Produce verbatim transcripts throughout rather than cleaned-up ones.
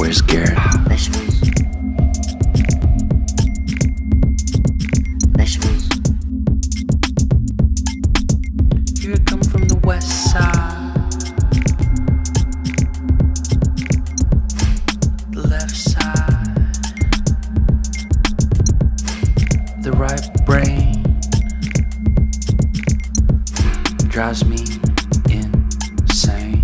Where's Garrett? Vegetables. Vegetables. Here I come from the west side, the left side, the right brain drives me insane.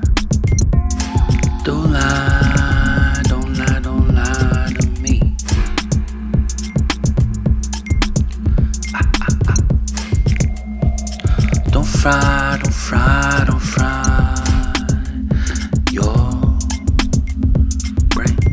Don't lie, don't lie, don't lie to me. Ah, ah, ah. Don't fry, don't fry, don't fry your brain.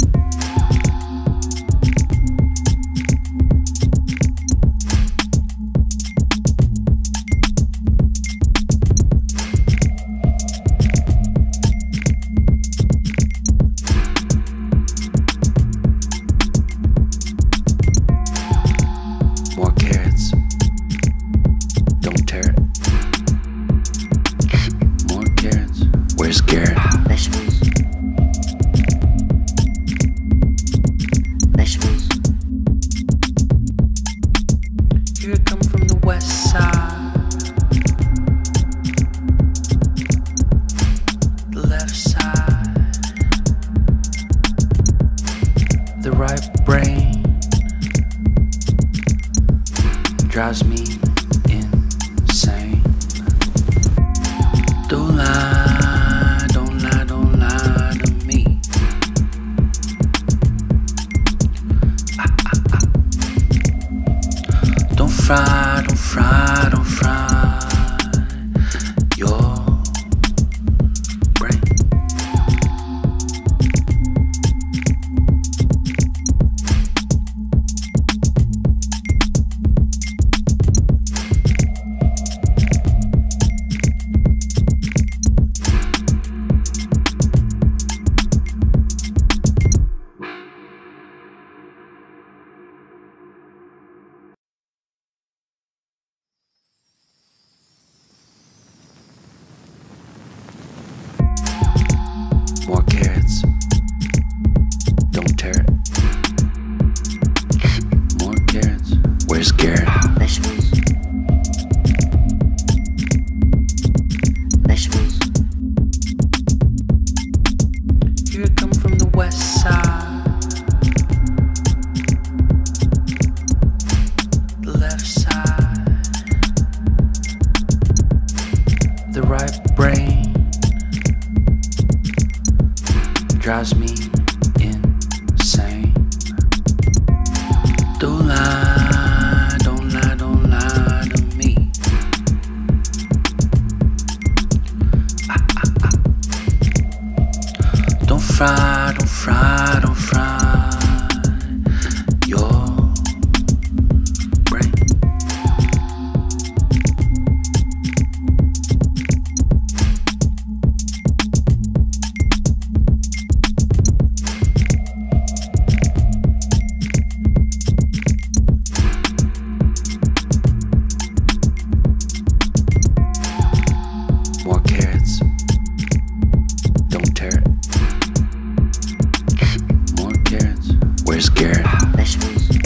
More carrots, don't tear it. More carrots, where's Garrett? Vegetables. Vegetables. Here I come from the west side, the left side, the right brain drives me insane. Don't lie, don't lie, don't lie to me. Ah, ah, ah. Don't fry, don't fry, don't fry your brain. More carrots, don't tear it. More carrots, where's Garrett? Vegetables. Vegetables. Here I come from the west side, the left side, the right brain drives me insane. Don't lie, don't lie, don't lie to me. Ah, ah, ah. Don't fry, don't fry, don't fry your brain. More carrots, don't tear it. More carrots, where's Garrett? Vegetables.